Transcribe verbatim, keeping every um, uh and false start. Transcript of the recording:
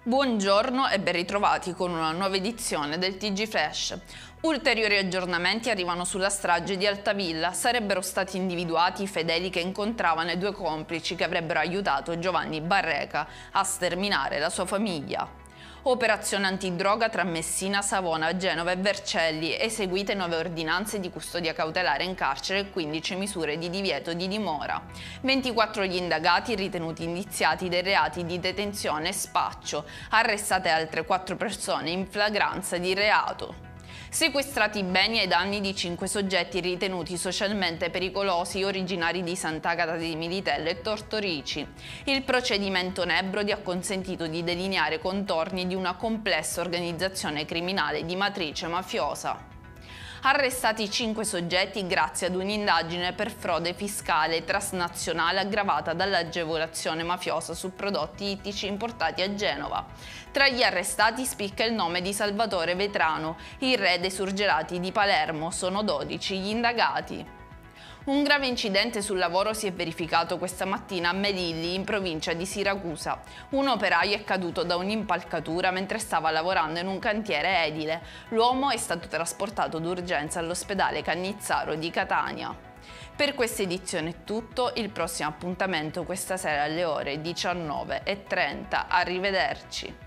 Buongiorno e ben ritrovati con una nuova edizione del T G Flash. Ulteriori aggiornamenti arrivano sulla strage di Altavilla. Sarebbero stati individuati i fedeli che incontravano i due complici che avrebbero aiutato Giovanni Barreca a sterminare la sua famiglia. Operazione antidroga tra Messina, Savona, Genova e Vercelli, eseguite nove ordinanze di custodia cautelare in carcere e quindici misure di divieto di dimora. ventiquattro gli indagati ritenuti indiziati dei reati di detenzione e spaccio, arrestate altre quattro persone in flagranza di reato. Sequestrati beni ai danni di cinque soggetti ritenuti socialmente pericolosi originari di Sant'Agata di Militello e Tortorici. Il procedimento Nebrodi ha consentito di delineare contorni di una complessa organizzazione criminale di matrice mafiosa. Arrestati cinque soggetti grazie ad un'indagine per frode fiscale transnazionale aggravata dall'agevolazione mafiosa su prodotti ittici importati a Genova. Tra gli arrestati spicca il nome di Salvatore Vetrano, il re dei surgelati di Palermo. Sono dodici gli indagati. Un grave incidente sul lavoro si è verificato questa mattina a Melilli, in provincia di Siracusa. Un operaio è caduto da un'impalcatura mentre stava lavorando in un cantiere edile. L'uomo è stato trasportato d'urgenza all'ospedale Cannizzaro di Catania. Per questa edizione è tutto, il prossimo appuntamento questa sera alle ore diciannove e trenta. Arrivederci.